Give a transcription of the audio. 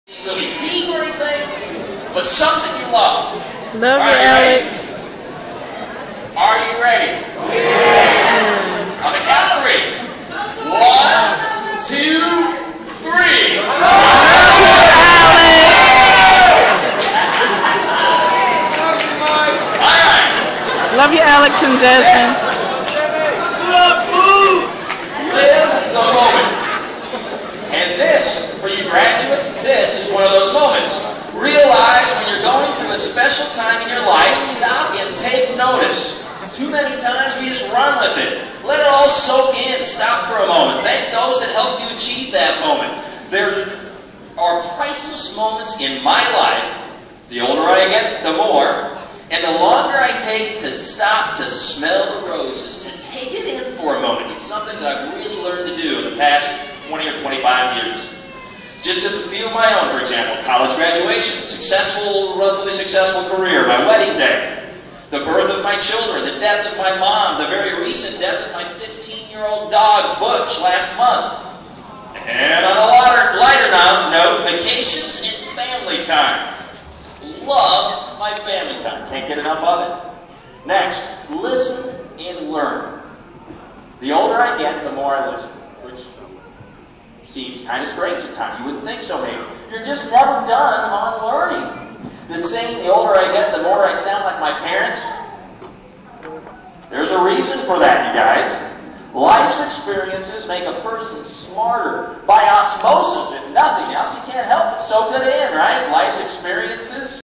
Really deep or anything, but something you love. Love you, Alex. Are you ready? Yeah. On the count of 3. 1, 2, 3. Love you, Alex and Jasmine. Live the moment. And this, for you graduates, this is one of those moments. Realize when you're going through a special time in your life, stop and take notice. Too many times we just run with it. Let it all soak in. Stop for a moment. Thank those that helped you achieve that moment. There are priceless moments in my life. The older I get, the more. And the longer I take to stop to smell the roses, to take it in for a moment. It's something that I've really learned to do in the past 20 or 25 years. Just a few of my own, for example, college graduation, relatively successful career, my wedding day, the birth of my children, the death of my mom, the very recent death of my 15-year-old dog, Butch, last month. And on a lighter note, vacations and family time. Love my family time. Can't get enough of it. Next, listen and learn. The older I get, the more I listen, which seems kind of strange at times. You wouldn't think so, maybe. You're just never done on learning. The saying, the older I get, the more I sound like my parents. There's a reason for that, you guys. Life's experiences make a person smarter by osmosis, if nothing else. You can't help but soak it in, right? Life's experiences